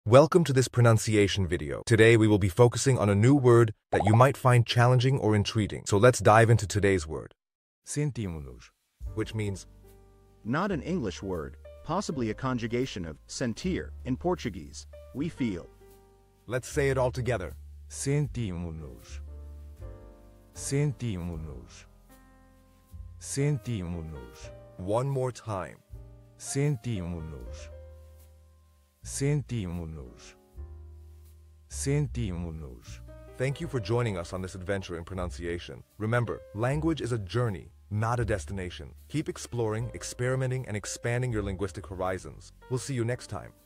Welcome to this pronunciation video. Today we will be focusing on a new word that you might find challenging or intriguing. So let's dive into today's word. Sentimo-nos. Which means Not an English word, possibly a conjugation of sentir in Portuguese. We feel. let's say it all together. Sentimo-nos. Sentimo-nos. Sentimo-nos. One more time. Sentimo-nos. Sentimo-nos. Sentimo-nos. Thank you for joining us on this adventure in pronunciation. Remember, language is a journey, not a destination. Keep exploring, experimenting, and expanding your linguistic horizons. We'll see you next time.